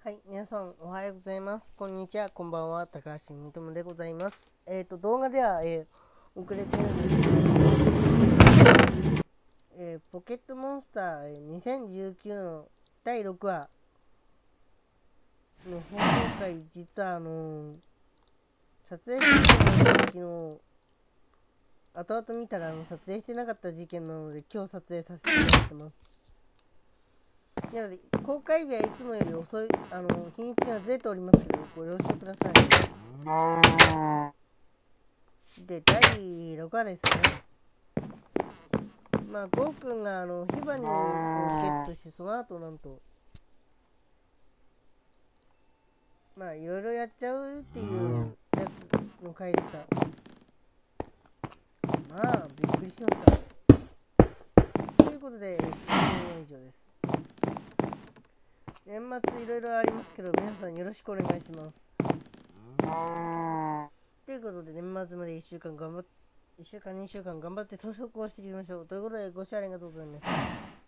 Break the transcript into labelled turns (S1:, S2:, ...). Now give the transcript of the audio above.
S1: はい、皆さんおはようございます。こんにちは、こんばんは、高橋みとむでございます。動画では、遅れてるんですけど、ポケットモンスター、2019の第6話の放送回、実は撮影してた時の後々見たら撮影してなかった事件なので、今日撮影させてもらってます。なので、公開日はいつもより遅い、日にちがずれておりますけど、ご了承ください。で、第6話ですね。まあ、ゴーくんがヒバニをゲットして、その後なんと、まあ、いろいろやっちゃうっていうやつの回でした。まあ、びっくりしました。ということで、以上です。年末いろいろありますけど、皆さんよろしくお願いします。ということで、年末まで1週間頑張って、1週間、2週間頑張って投票をしていきましょう。ということで、ご視聴ありがとうございました。